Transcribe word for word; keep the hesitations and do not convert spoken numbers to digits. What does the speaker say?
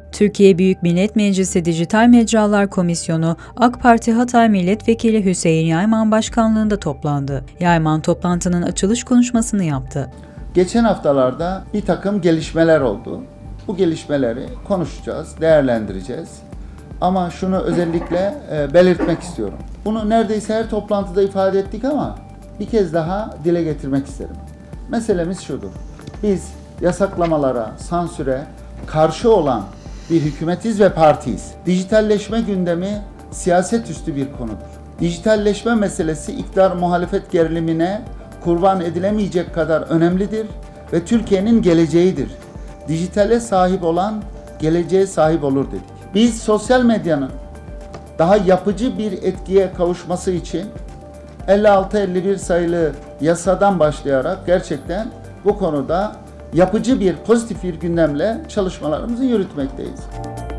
Türkiye Büyük Millet Meclisi Dijital Mecralar Komisyonu, AK Parti Hatay Milletvekili Hüseyin Yayman başkanlığında toplandı. Yayman toplantının açılış konuşmasını yaptı. Geçen haftalarda bir takım gelişmeler oldu. Bu gelişmeleri konuşacağız, değerlendireceğiz. Ama şunu özellikle e, belirtmek istiyorum. Bunu neredeyse her toplantıda ifade ettik ama bir kez daha dile getirmek isterim. Meselemiz şudur. Biz yasaklamalara, sansüre karşı olan bir hükümetiz ve partiyiz. Dijitalleşme gündemi siyaset üstü bir konudur. Dijitalleşme meselesi iktidar muhalefet gerilimine kurban edilemeyecek kadar önemlidir ve Türkiye'nin geleceğidir. Dijitale sahip olan geleceğe sahip olur dedik. Biz sosyal medyanın daha yapıcı bir etkiye kavuşması için elli altı elli bir sayılı yasadan başlayarak gerçekten bu konuda yapıcı bir pozitif bir gündemle çalışmalarımızı yürütmekteyiz.